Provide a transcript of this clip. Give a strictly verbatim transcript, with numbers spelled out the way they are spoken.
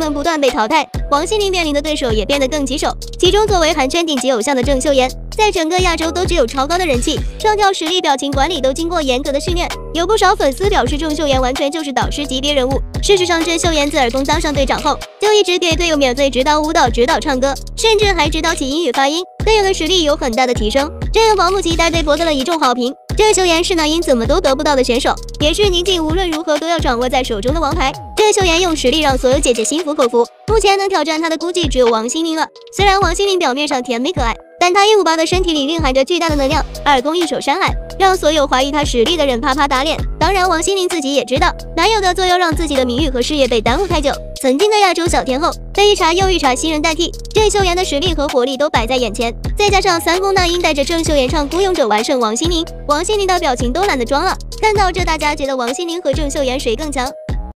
们不断被淘汰，王心凌面临的对手也变得更棘手。其中，作为韩圈顶级偶像的郑秀妍，在整个亚洲都只有超高的人气，唱跳实力、表情管理都经过严格的训练。有不少粉丝表示，郑秀妍完全就是导师级别人物。事实上，郑秀妍自尔东当上队长后，就一直给队友免费指导舞蹈、指导唱歌，甚至还指导起英语发音，队友的实力有很大的提升，这让盲目期待队博得了一众好评。郑秀妍是那英怎么都得不到的选手，也是宁静无论如何都要掌握在手中的王牌。郑秀妍用实力让所有姐姐心服口服，目前能挑战她的估计只有王心凌了。虽然王心凌表面上甜美可爱，但她一五八的身体里蕴含着巨大的能量，二宫一手山海，让所有怀疑她实力的人啪啪打脸。当然，王心凌自己也知道，男友的作用让自己的名誉和事业被耽误太久。曾经的亚洲小天后被一茬又一茬新人代替，郑秀妍的实力和活力都摆在眼前，再加上三宫那英带着郑秀妍唱《孤勇者》完胜王心凌，王心凌的表情都懒得装了。看到这，大家觉得王心凌和郑秀妍谁更强？